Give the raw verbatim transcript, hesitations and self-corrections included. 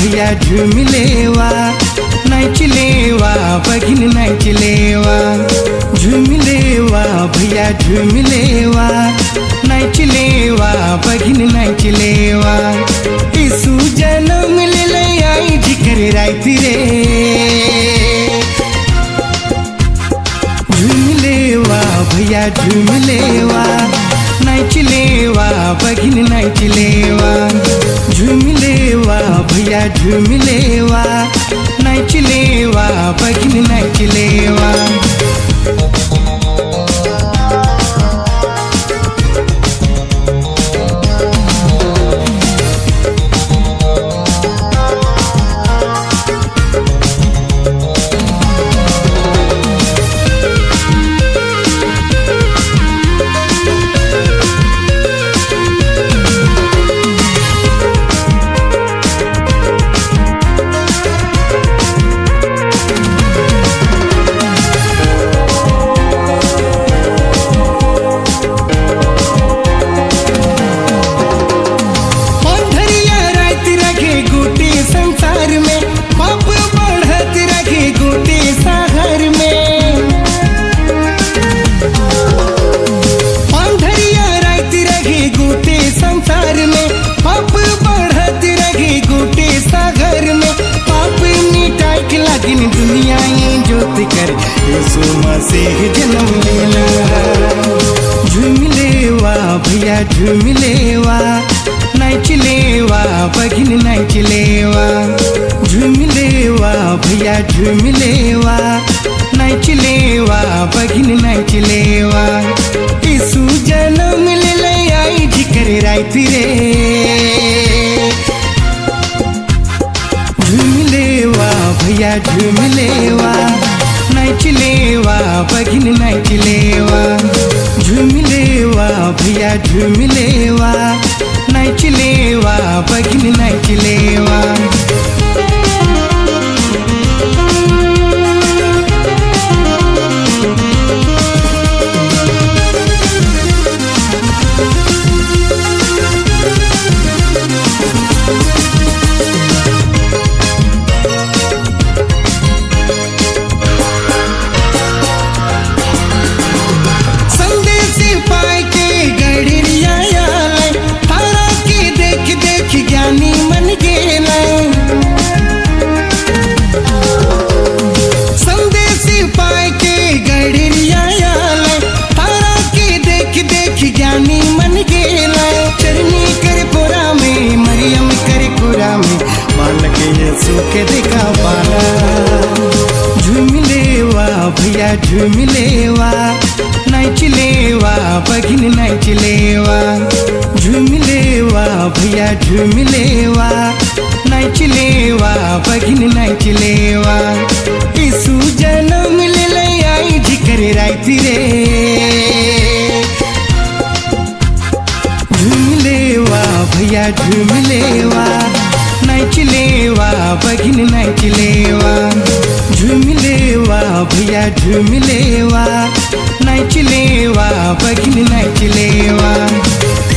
भैया झुमिलेवा नाचलेवा बगिन नाचलेवा झुमिलेवा भैया झुमिलेवा नाचलेवा बगिन नाचलेवा यीशु जन्म ले आई जिकर राती रे झुमिलेवा भैया झुमिलेवा नाचलेवा बगिन नाचलेवा झुमिलेवा भैया झुमिलेवा नाचलेवा बगिन नाचलेवा दुनिया ये जोत कर यीशु मसीह जन्म लेला झुमिलेवा भैया झुमिलेवा नाचलेवा बगिन नाचलेवा झुमिलेवा भैया झुमिलेवा नाचलेवा बगिन नाचलेवा यीशु जन्म ले आई जिकर राती रे झुमिलेवा भैया झुमिलेवा नाचलेवा बगिन नाचलेवा झुमिलेवा भैया झुमिलेवा नाचलेवा बगिन नाचलेवा के देखा पाना झुमिलेवा भैया झुमिलेवा नाचलेवा बगिन नाचलेवा झुमिलेवा भैया झुमिलेवा नाचलेवा बगिन नाचलेवा यीशु जन्म ले आई जिकर राती रे झुमिलेवा भैया झुमिलेवा नाचलेवा बगिन नाचलेवा झुमिलेवा भैया झुमिलेवा नाचलेवा बगिन नाचलेवा।